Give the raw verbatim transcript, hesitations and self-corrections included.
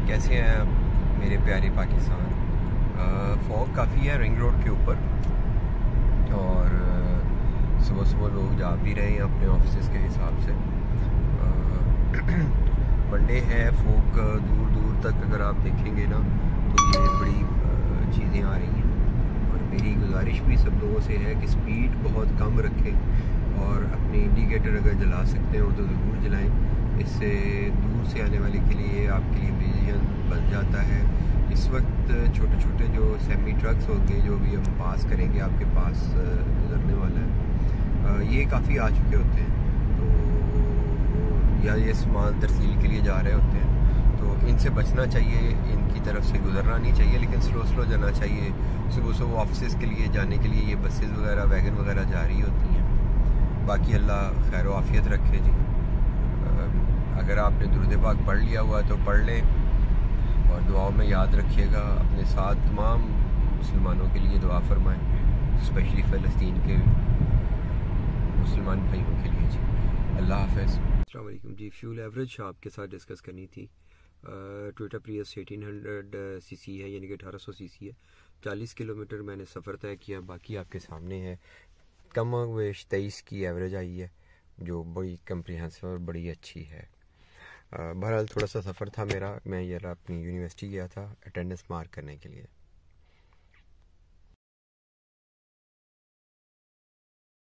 कैसे हैं आप मेरे प्यारे पाकिस्तान। फॉग काफ़ी है रिंग रोड के ऊपर और सुबह सुबह लोग जा भी रहे हैं अपने ऑफिस के हिसाब से। मंडे है, फॉग दूर दूर तक अगर आप देखेंगे ना तो ये बड़ी चीज़ें आ रही हैं। और मेरी गुजारिश भी सब लोगों से है कि स्पीड बहुत कम रखें और अपने इंडिकेटर अगर जला सकते हो तो ज़रूर जलाएं। इससे दूर से आने वाले के लिए आपके लिए विजन बन जाता है। इस वक्त छोटे छोटे जो सेमी ट्रक्स होंगे जो भी हम पास करेंगे आपके पास गुजरने वाला है, ये काफ़ी आ चुके होते हैं तो या ये सामान तरसील के लिए जा रहे होते हैं, तो इनसे बचना चाहिए, इनकी तरफ से गुजरना नहीं चाहिए, लेकिन स्लो स्लो जाना चाहिए। सुबह सुबह ऑफिस के लिए जाने के लिए ये बसेस वगैरह वैगन वगैरह जा रही होती हैं। बाकी अल्लाह खैर आफियत रखे जी। अगर आपने दुरूद पाक पढ़ लिया हुआ तो पढ़ लें और दुआओं में याद रखिएगा। अपने साथ तमाम मुसलमानों के लिए दुआ फरमाएं, स्पेशली फ़लस्तीन के मुसलमान भाइयों के लिए जी। अल्लाह हाफ़िज़। अस्सलाम वालेकुम जी। फ्यूल एवरेज आपके साथ डिस्कस करनी थी। Toyota Prius eighteen hundred C C है, यानी कि अठारह सौ सी सी है। चालीस किलोमीटर मैंने सफ़र तय किया, बाकी आपके सामने है। कम वेश तेईस की एवरेज आई है जो बड़ी कम्प्रीहेंसिव और बड़ी अच्छी है। बहरहाल थोड़ा सा सफ़र था मेरा, मैं यार अपनी यूनिवर्सिटी गया था अटेंडेंस मार्क करने के लिए।